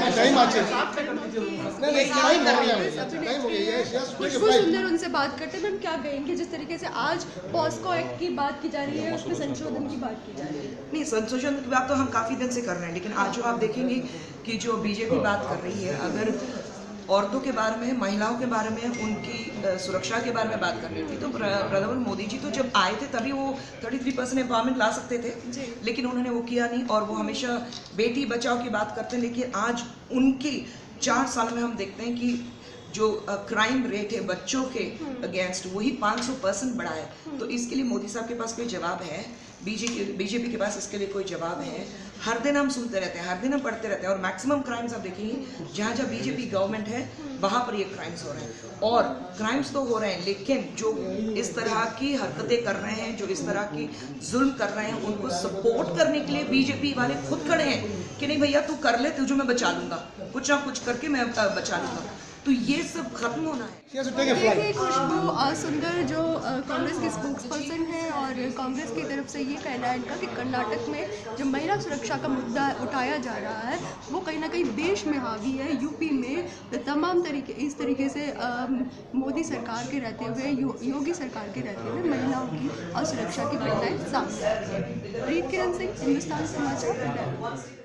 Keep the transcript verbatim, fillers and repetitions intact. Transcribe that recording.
Time आ खुशबू सुंदर उनसे बात करते हैं। मैम क्या कहेंगे जिस तरीके से आज पॉस्को एक्ट की बात की जा रही है, उसमें संशोधन की बात की जा रही है? नहीं, संशोधन की बात तो हम काफ़ी दिन से कर रहे हैं, लेकिन आज जो आप देखेंगे कि जो बीजेपी बात कर रही है, अगर औरतों के बारे में, महिलाओं के बारे में, उनकी सुरक्षा के बारे में बात करनी थी तो प्रधानमंत्री मोदी जी तो जब आए थे तभी वो तैंतीस परसेंट एम्पावरमेंट ला सकते थे, लेकिन उन्होंने वो किया नहीं। और वो हमेशा बेटी बचाओ की बात करते हैं, लेकिन आज उनकी चार साल में हम देखते हैं कि जो क्राइम रेट है बच्चों के अगेंस्ट वही पाँच सौ परसेंट बढ़ा है। तो इसके लिए मोदी साहब के पास कोई जवाब है? बीजेपी बीजेपी के पास इसके लिए कोई जवाब है? हर दिन हम सुनते रहते हैं, हर दिन हम पढ़ते रहते हैं, और मैक्सिमम क्राइम्स आप देखेंगे जहाँ जहाँ बीजेपी गवर्नमेंट है वहाँ पर ये क्राइम्स हो रहे हैं। और क्राइम्स तो हो रहे हैं, लेकिन जो इस तरह की हरकतें कर रहे हैं, जो इस तरह की जुल्म कर रहे हैं, उनको सपोर्ट करने के लिए बीजेपी वाले खुद खड़े हैं कि नहीं भैया तू कर ले, तुझे मैं बचा लूंगा, कुछ ना कुछ करके मैं बचा लूंगा। तो ये सब खत्म होना है। देखिए खुशबू सुंदर जो कांग्रेस की स्पोक्स पर्सन है, और कांग्रेस की तरफ से ये कहना है इनका कि कर्नाटक में जो महिला सुरक्षा का मुद्दा उठाया जा रहा है वो कहीं ना कहीं देश में हावी है। यूपी में तमाम तरीके इस तरीके से मोदी सरकार के रहते हुए, यो, योगी सरकार के रहते हुए महिलाओं की असुरक्षा की घटनाएं सामने आ रही है। रीत किरण सिंह, हिंदुस्तान समाचार।